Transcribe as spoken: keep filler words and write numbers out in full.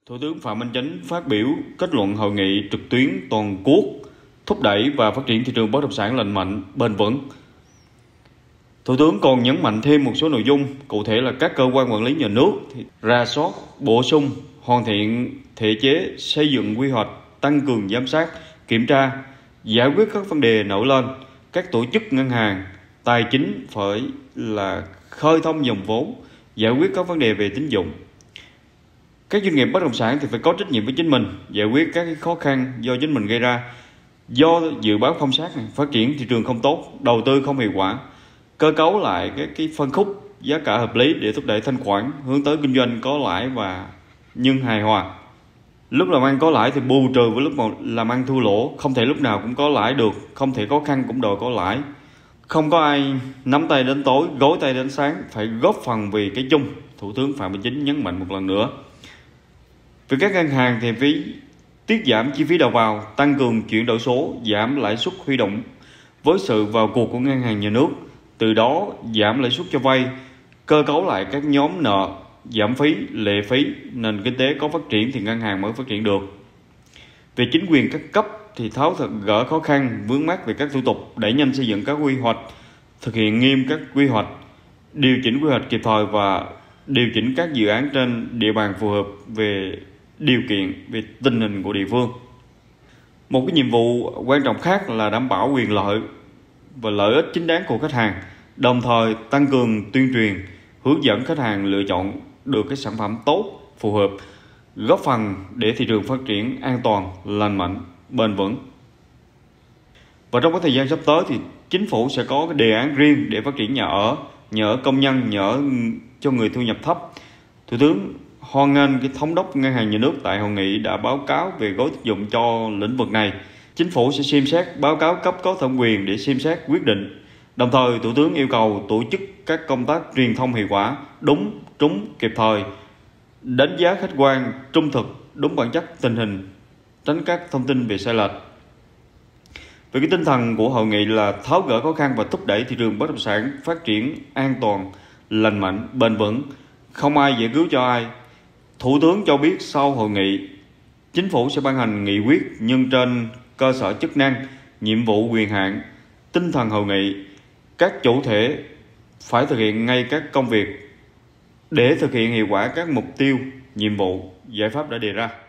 Thủ tướng Phạm Minh Chính phát biểu kết luận hội nghị trực tuyến toàn quốc thúc đẩy và phát triển thị trường bất động sản lành mạnh, bền vững. Thủ tướng còn nhấn mạnh thêm một số nội dung, cụ thể là các cơ quan quản lý nhà nước rà soát, bổ sung, hoàn thiện thể chế, xây dựng quy hoạch, tăng cường giám sát, kiểm tra, giải quyết các vấn đề nổi lên. Các tổ chức ngân hàng, tài chính phải là khơi thông dòng vốn, giải quyết các vấn đề về tín dụng. Các doanh nghiệp bất động sản thì phải có trách nhiệm với chính mình, giải quyết các khó khăn do chính mình gây ra. Do dự báo không sát, phát triển thị trường không tốt, đầu tư không hiệu quả, cơ cấu lại cái, cái phân khúc giá cả hợp lý để thúc đẩy thanh khoản, hướng tới kinh doanh có lãi và nhưng hài hòa. Lúc làm ăn có lãi thì bù trừ với lúc mà làm ăn thua lỗ, không thể lúc nào cũng có lãi được, không thể khó khăn cũng đòi có lãi. Không có ai nắm tay đến tối, gối tay đến sáng, phải góp phần vì cái chung. Thủ tướng Phạm Minh Chính nhấn mạnh một lần nữa. Về các ngân hàng thì phải tiết giảm chi phí đầu vào, tăng cường chuyển đổi số, giảm lãi suất huy động với sự vào cuộc của ngân hàng nhà nước, từ đó giảm lãi suất cho vay, cơ cấu lại các nhóm nợ, giảm phí, lệ phí, nền kinh tế có phát triển thì ngân hàng mới phát triển được. Về chính quyền các cấp thì tháo thật gỡ khó khăn vướng mắc về các thủ tục, đẩy nhanh xây dựng các quy hoạch, thực hiện nghiêm các quy hoạch, điều chỉnh quy hoạch kịp thời và điều chỉnh các dự án trên địa bàn phù hợp về điều kiện, về tình hình của địa phương. Một cái nhiệm vụ quan trọng khác là đảm bảo quyền lợi và lợi ích chính đáng của khách hàng, đồng thời tăng cường tuyên truyền, hướng dẫn khách hàng lựa chọn được cái sản phẩm tốt, phù hợp, góp phần để thị trường phát triển an toàn, lành mạnh, bền vững. Và trong cái thời gian sắp tới thì chính phủ sẽ có cái đề án riêng để phát triển nhà ở, nhà ở công nhân, nhà ở cho người thu nhập thấp. Thủ tướng hoan nghênh cái thống đốc ngân hàng nhà nước tại hội nghị đã báo cáo về gói tín dụng cho lĩnh vực này. Chính phủ sẽ xem xét báo cáo cấp có thẩm quyền để xem xét quyết định. Đồng thời, Thủ tướng yêu cầu tổ chức các công tác truyền thông hiệu quả, đúng, trúng, kịp thời, đánh giá khách quan, trung thực, đúng bản chất tình hình, tránh các thông tin về sai lệch. Về cái tinh thần của hội nghị là tháo gỡ khó khăn và thúc đẩy thị trường bất động sản phát triển an toàn, lành mạnh, bền vững, không ai giải cứu cho ai. Thủ tướng cho biết sau hội nghị, chính phủ sẽ ban hành nghị quyết nhưng trên cơ sở chức năng, nhiệm vụ quyền hạn, tinh thần hội nghị, các chủ thể phải thực hiện ngay các công việc để thực hiện hiệu quả các mục tiêu, nhiệm vụ, giải pháp đã đề ra.